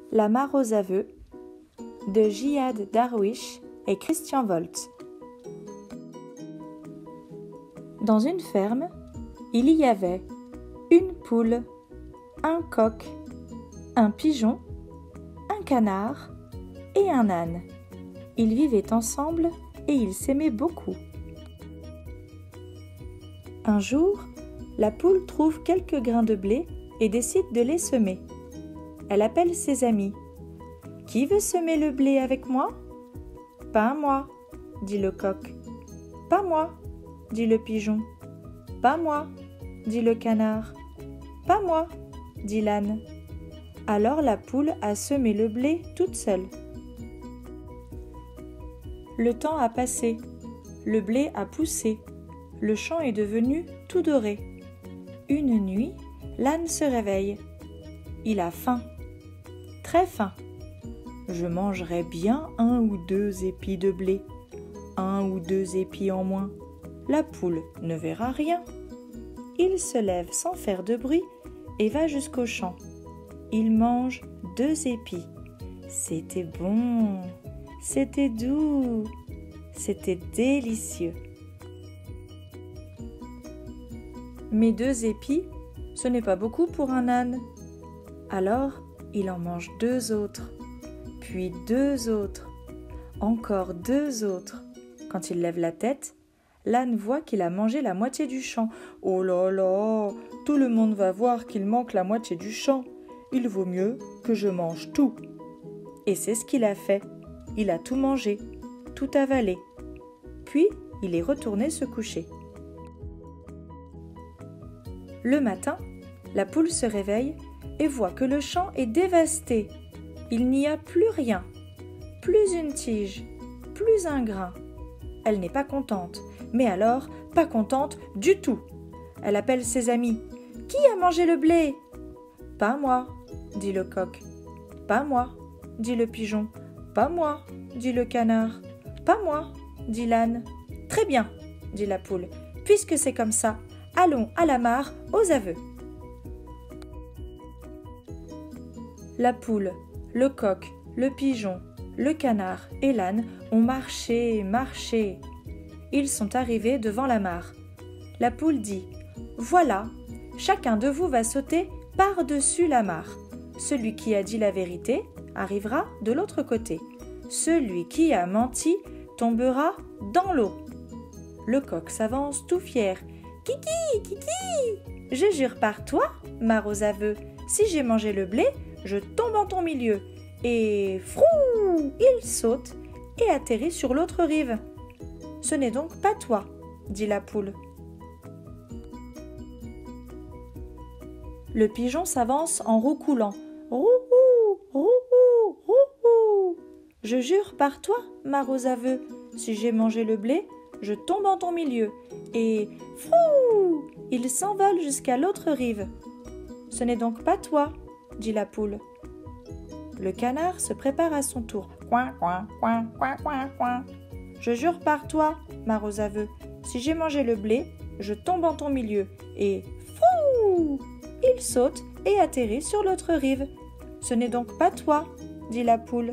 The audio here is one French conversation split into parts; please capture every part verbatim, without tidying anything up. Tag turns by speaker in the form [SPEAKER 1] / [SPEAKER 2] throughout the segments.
[SPEAKER 1] La mare aux aveux de Jihad Darwish et Christian Volt. Dans une ferme, il y avait une poule, un coq, un pigeon, un canard et un âne. Ils vivaient ensemble et ils s'aimaient beaucoup. Un jour, la poule trouve quelques grains de blé et décide de les semer. Elle appelle ses amis. « Qui veut semer le blé avec moi ?»« Pas moi, » dit le coq. « Pas moi, » dit le pigeon. « Pas moi, » dit le canard. « Pas moi, » dit l'âne. Alors la poule a semé le blé toute seule. Le temps a passé, le blé a poussé, le champ est devenu tout doré. Une nuit, l'âne se réveille. Il a faim, très faim. Je mangerai bien un ou deux épis de blé, un ou deux épis en moins. La poule ne verra rien. Il se lève sans faire de bruit et va jusqu'au champ. Il mange deux épis. C'était bon, c'était doux, c'était délicieux. Mais deux épis, ce n'est pas beaucoup pour un âne. Alors, il en mange deux autres, puis deux autres, encore deux autres. Quand il lève la tête, l'âne voit qu'il a mangé la moitié du champ. Oh là là, tout le monde va voir qu'il manque la moitié du champ. Il vaut mieux que je mange tout. Et c'est ce qu'il a fait. Il a tout mangé, tout avalé. Puis, il est retourné se coucher. Le matin, la poule se réveille et voit que le champ est dévasté. Il n'y a plus rien, plus une tige, plus un grain. Elle n'est pas contente, mais alors pas contente du tout. Elle appelle ses amis. « Qui a mangé le blé ?»« Pas moi, » dit le coq. « Pas moi, » dit le pigeon. « Pas moi, » dit le canard. « Pas moi, » dit l'âne. « Très bien, » dit la poule. « Puisque c'est comme ça, allons à la mare aux aveux. » La poule, le coq, le pigeon, le canard et l'âne ont marché, marché. Ils sont arrivés devant la mare. La poule dit « Voilà, chacun de vous va sauter par-dessus la mare. Celui qui a dit la vérité arrivera de l'autre côté. Celui qui a menti tombera dans l'eau. » Le coq s'avance tout fier. « Kiki, kiki, je jure par toi, mare aux aveux, si j'ai mangé le blé, je tombe en ton milieu. » Et frou, il saute et atterrit sur l'autre rive. « Ce n'est donc pas toi, » dit la poule. Le pigeon s'avance en roucoulant. « Rouhou, rouhou, rouhou. Je jure par toi, mare aux aveux, si j'ai mangé le blé, je tombe en ton milieu. » Et frou, il s'envole jusqu'à l'autre rive. « Ce n'est donc pas toi, » dit la poule. Le canard se prépare à son tour. Coin, coin, coin, coin, coin, coin. Je jure par toi, mare aux aveux, si j'ai mangé le blé, je tombe en ton milieu. Et frou, il saute et atterrit sur l'autre rive. Ce n'est donc pas toi, dit la poule.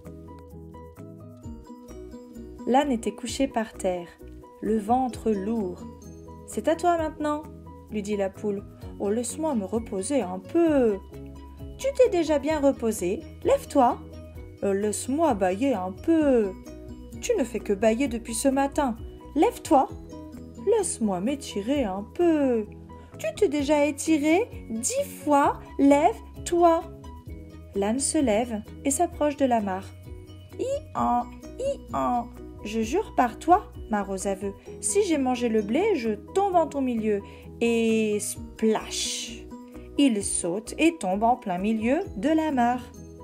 [SPEAKER 1] L'âne était couché par terre, le ventre lourd. C'est à toi maintenant, lui dit la poule. Oh, laisse-moi me reposer un peu. Tu t'es déjà bien reposé, lève-toi. Euh, laisse-moi bâiller un peu. Tu ne fais que bâiller depuis ce matin, lève-toi. Laisse-moi m'étirer un peu. Tu t'es déjà étiré dix fois, lève-toi. L'âne se lève et s'approche de la mare. I-an, i-an, je jure par toi, mare aux aveux, si j'ai mangé le blé, je tombe en ton milieu. Et splash! Il saute et tombe en plein milieu de la mare.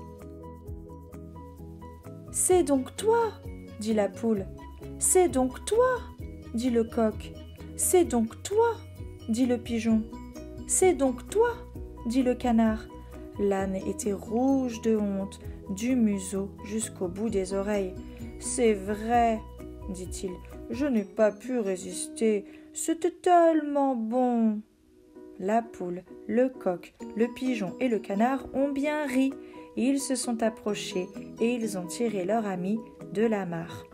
[SPEAKER 1] « C'est donc toi, » dit la poule. « C'est donc toi, » dit le coq. « C'est donc toi, » dit le pigeon. « C'est donc toi, » dit le canard. L'âne était rouge de honte, du museau jusqu'au bout des oreilles. « C'est vrai, » dit-il, « je n'ai pas pu résister, c'était tellement bon. » La poule, le coq, le pigeon et le canard ont bien ri Ils se sont approchés et ils ont tiré leur ami de la mare.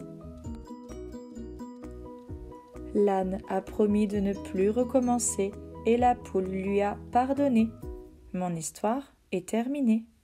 [SPEAKER 1] L'âne a promis de ne plus recommencer et la poule lui a pardonné. Mon histoire est terminée.